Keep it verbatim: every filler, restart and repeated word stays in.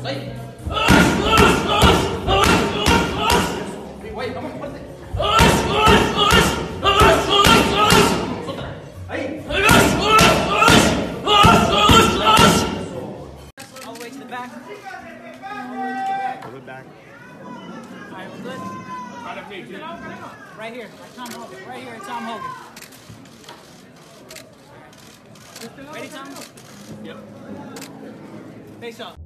Güey, vamos, fuerte. Ahí. All the way to the back. All the way to the back. All right, we're good. Right here, like Tom Hogan. Right here, Tom Hogan. Ready, Tom? Yep. Face up.